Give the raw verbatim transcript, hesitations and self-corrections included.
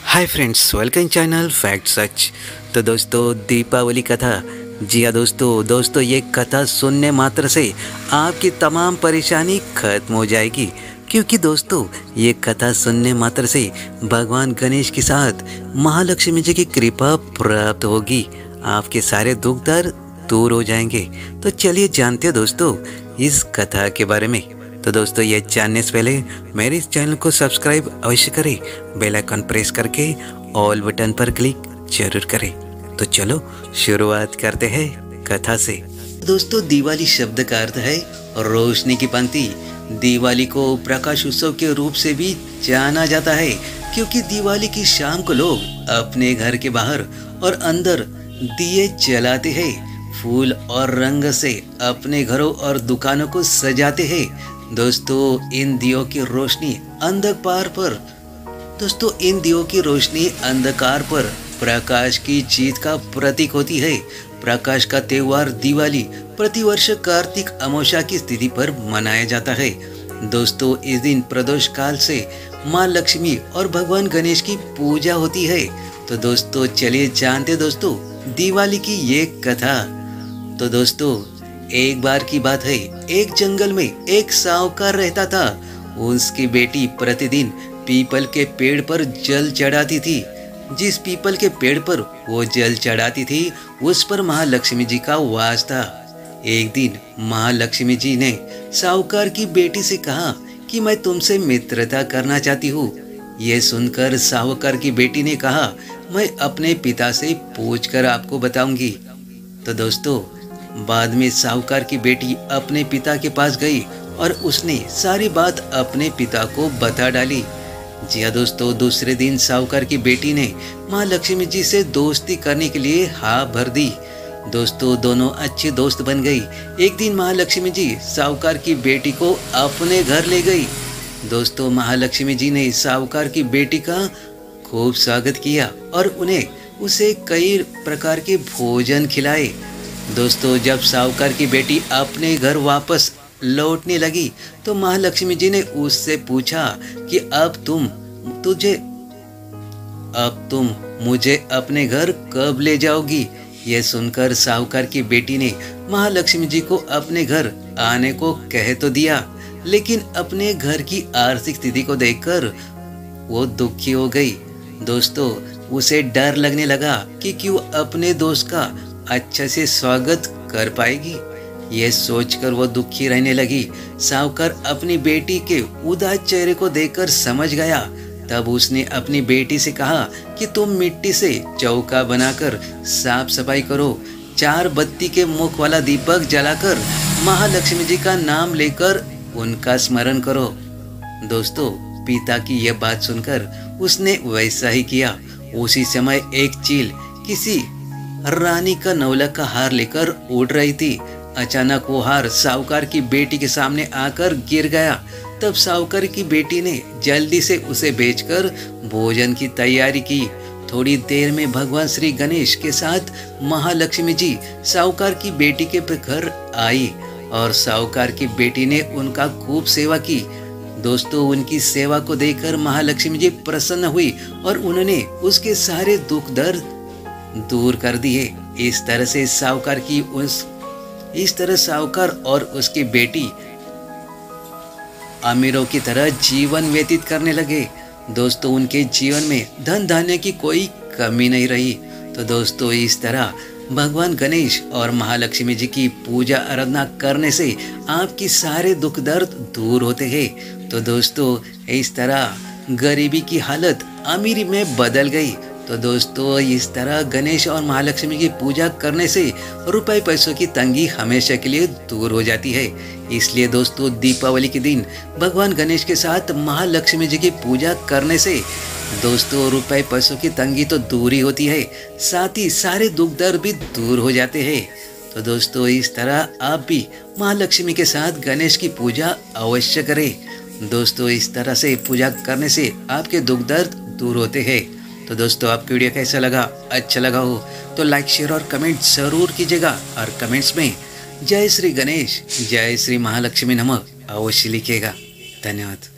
हाय friends, welcome channel fact सच। तो दोस्तों, दीपावली कथा। जी हाँ दोस्तों दोस्तों ये कथा सुनने मात्र से आपकी तमाम परेशानी खत्म हो जाएगी, क्योंकि दोस्तों ये कथा सुनने मात्र से भगवान गणेश के साथ महालक्ष्मी जी की कृपा प्राप्त होगी। आपके सारे दुख दर्द दूर हो जाएंगे। तो चलिए जानते हैं दोस्तों इस कथा के बारे में। तो दोस्तों ये जानने से पहले मेरे इस चैनल को सब्सक्राइब अवश्य करें, बेल आइकन प्रेस करके ऑल बटन पर क्लिक जरूर करें। तो चलो शुरुआत करते हैं कथा से। दोस्तों दिवाली शब्द का अर्थ है रोशनी की पंक्ति। दिवाली को प्रकाश उत्सव के रूप से भी जाना जाता है, क्योंकि दिवाली की शाम को लोग अपने घर के बाहर और अंदर दिए जलाते हैं, फूल और रंग से अपने घरों और दुकानों को सजाते हैं। दोस्तों इन दियों की रोशनी अंधकार पर दोस्तों इन दियों की रोशनी अंधकार पर प्रकाश की जीत का प्रतीक होती है। प्रकाश का त्योहार दिवाली प्रतिवर्ष कार्तिक अमावस्या की तिथि पर मनाया जाता है। दोस्तों इस दिन प्रदोष काल से माँ लक्ष्मी और भगवान गणेश की पूजा होती है। तो दोस्तों चलिए जानते दोस्तों दिवाली की ये कथा। तो दोस्तों एक बार की बात है, एक जंगल में एक साहूकार रहता था। उसकी बेटी प्रतिदिन पीपल के पेड़ पर जल चढ़ाती थी। जिस पीपल के पेड़ पर वो जल चढ़ाती थी उस पर महालक्ष्मी जी का वास था। एक दिन महालक्ष्मी जी ने साहूकार की बेटी से कहा कि मैं तुमसे मित्रता करना चाहती हूँ। ये सुनकर साहूकार की बेटी ने कहा, मैं अपने पिता से पूछकर आपको बताऊंगी। तो दोस्तों बाद में साहूकार की बेटी अपने पिता के पास गई और उसने सारी बात अपने पिता को बता डाली। जी हाँ दोस्तों, दूसरे दिन साहूकार की बेटी ने माँ लक्ष्मी जी से दोस्ती करने के लिए हाँ भर दी। दोस्तों दोनों अच्छे दोस्त बन गई। एक दिन महालक्ष्मी जी साहूकार की बेटी को अपने घर ले गई। दोस्तों महालक्ष्मी जी ने साहूकार की बेटी का खूब स्वागत किया और उन्हें उसे कई प्रकार के भोजन खिलाए। दोस्तों जब साहूकार की बेटी अपने घर वापस लौटने लगी तो महालक्ष्मी जी ने उससे पूछा कि अब तुम तुझे अब तुम मुझे अपने घर कब ले जाओगी। यह सुनकर साहूकार की बेटी ने महालक्ष्मी जी को अपने घर आने को कह तो दिया, लेकिन अपने घर की आर्थिक स्थिति को देखकर वो दुखी हो गई। दोस्तों उसे डर लगने लगा कि क्यों अपने दोस्त का अच्छा से स्वागत कर पाएगी। यह सोचकर वो दुखी रहने लगी। साहूकार अपनी बेटी के उदास चेहरे को देखकर समझ गया। तब उसने अपनी बेटी से कहा कि तुम मिट्टी से चौका बनाकर साफ सफाई करो, चार बत्ती के मुख वाला दीपक जलाकर महालक्ष्मी जी का नाम लेकर उनका स्मरण करो। दोस्तों पिता की यह बात सुनकर उसने वैसा ही किया। उसी समय एक चील किसी रानी का नवलख का हार लेकर उड़ रही थी। अचानक वो हार साहूकार की बेटी के सामने आकर गिर गया। तब साहूकार की बेटी ने जल्दी से उसे बेचकर भोजन की तैयारी की। थोड़ी देर में भगवान श्री गणेश के साथ महालक्ष्मी जी साहूकार की बेटी के घर आई और साहूकार की बेटी ने उनका खूब सेवा की। दोस्तों उनकी सेवा को देखकर महालक्ष्मी जी प्रसन्न हुई और उन्होंने उसके सारे दुख दर्द दूर कर दिए। इस तरह से साहूकार की उस इस तरह साहूकार और उसकी बेटी अमीरों की तरह जीवन व्यतीत करने लगे। दोस्तों उनके जीवन में धन धान्य की कोई कमी नहीं रही। तो दोस्तों इस तरह भगवान गणेश और महालक्ष्मी जी की पूजा आराधना करने से आपकी सारे दुख दर्द दूर होते हैं। तो दोस्तों इस तरह गरीबी की हालत अमीरी में बदल गई। तो दोस्तों इस तरह गणेश और महालक्ष्मी की पूजा करने से रुपए पैसों की तंगी हमेशा के लिए दूर हो जाती है। इसलिए दोस्तों दीपावली के दिन भगवान गणेश के साथ महालक्ष्मी जी की पूजा करने से दोस्तों रुपए पैसों की तंगी तो दूर ही होती है, साथ ही सारे दुख दर्द भी दूर हो जाते हैं। तो दोस्तों इस तरह आप भी महालक्ष्मी के साथ गणेश की पूजा अवश्य करें। दोस्तों इस तरह से पूजा करने से आपके दुख दर्द दूर होते हैं। तो दोस्तों आपको वीडियो कैसा लगा? अच्छा लगा हो तो लाइक शेयर और कमेंट जरूर कीजिएगा और कमेंट्स में जय श्री गणेश जय श्री महालक्ष्मी नमः अवश्य लिखिएगा। धन्यवाद।